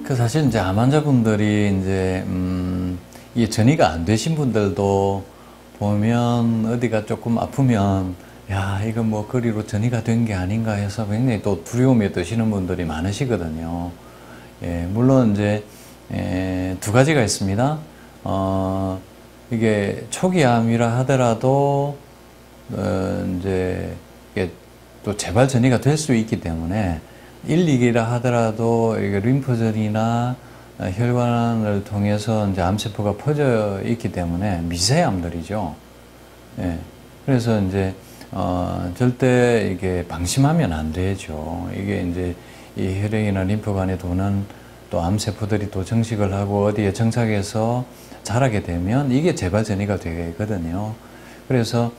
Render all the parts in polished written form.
그 사실 이제 암 환자분들이 이제 이게 전이가 안 되신 분들도 보면 어디가 조금 아프면 야 이거 뭐 거리로 전이가 된 게 아닌가 해서 굉장히 또 두려움에 드시는 분들이 많으시거든요. 예, 물론 이제 두 가지가 있습니다. 이게 초기암이라 하더라도 이제 이게 또 재발 전이가 될 수 있기 때문에 1, 2기라 하더라도 이게 림프전이나 혈관을 통해서 이제 암세포가 퍼져 있기 때문에 미세암들이죠. 예. 그래서 이제 절대 이게 방심하면 안 되죠. 이게 이제 이 혈액이나 림프관에 도는 또 암세포들이 또 정식을 하고 어디에 정착해서 자라게 되면 이게 재발 전이가 되거든요. 그래서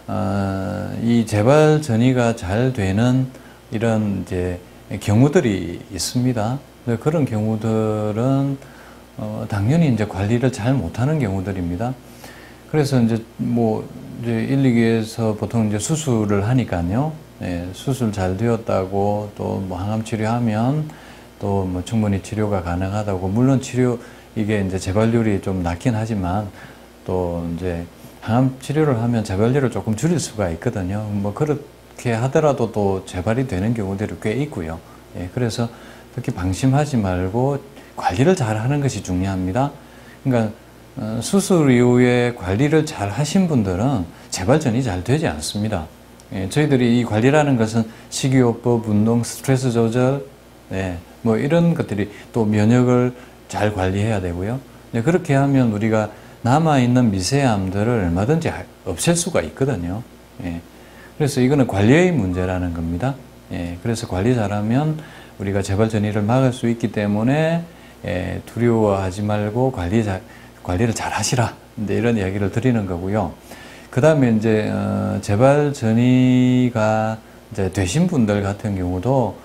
이 재발 전이가 잘 되는 이런 이제 경우들이 있습니다. 그런 경우들은 당연히 이제 관리를 잘 못하는 경우들입니다. 그래서 이제 뭐 이제 1, 2기에서 보통 이제 수술을 하니까요. 예, 수술 잘 되었다고 또 뭐 항암 치료하면 또 뭐 충분히 치료가 가능하다고, 물론 치료 이게 이제 재발률이 좀 낮긴 하지만 또 이제 항암 치료를 하면 재발률을 조금 줄일 수가 있거든요. 뭐 그렇게 하더라도 또 재발이 되는 경우들이 꽤 있고요. 예, 그래서 특히 방심하지 말고 관리를 잘 하는 것이 중요합니다. 그러니까 수술 이후에 관리를 잘 하신 분들은 재발전이 잘 되지 않습니다. 예, 저희들이 이 관리라는 것은 식이요법, 운동, 스트레스 조절, 네, 뭐 이런 것들이 또 면역을 잘 관리해야 되고요. 네, 그렇게 하면 우리가 남아있는 미세암들을 얼마든지 없앨 수가 있거든요. 예, 그래서 이거는 관리의 문제라는 겁니다. 예, 그래서 관리 잘하면 우리가 재발 전이를 막을 수 있기 때문에 두려워하지 말고 관리를 잘 하시라. 이런 이야기를 드리는 거고요. 그 다음에 이제 재발 전이가 이제 되신 분들 같은 경우도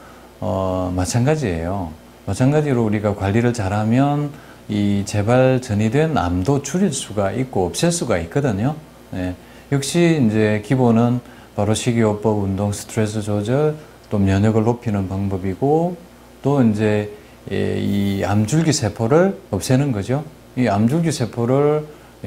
마찬가지예요. 마찬가지로 우리가 관리를 잘하면 이 재발 전이된 암도 줄일 수가 있고 없앨 수가 있거든요. 예, 역시 이제 기본은 바로 식이요법, 운동, 스트레스 조절, 또 면역을 높이는 방법이고, 또 이제 이 암줄기 세포를 없애는 거죠. 이 암줄기 세포를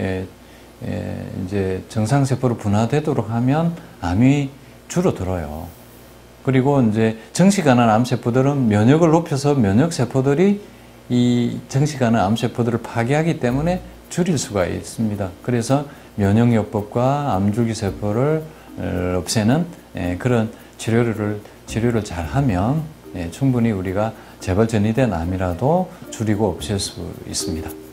이제 정상 세포로 분화되도록 하면 암이 줄어들어요. 그리고 이제 정식하는 암세포들은 면역을 높여서 면역 세포들이 이 정식하는 암세포들을 파괴하기 때문에 줄일 수가 있습니다. 그래서 면역요법과 암줄기 세포를 없애는 그런 치료를 잘 하면 충분히 우리가 재발 전이된 암이라도 줄이고 없앨 수 있습니다.